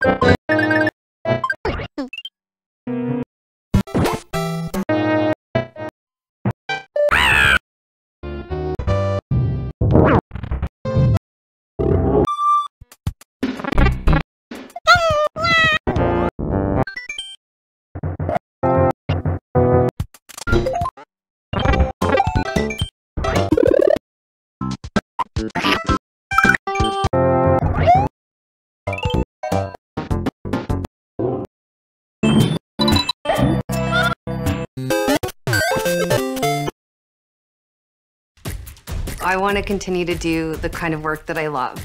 I want to continue to do the kind of work that I love.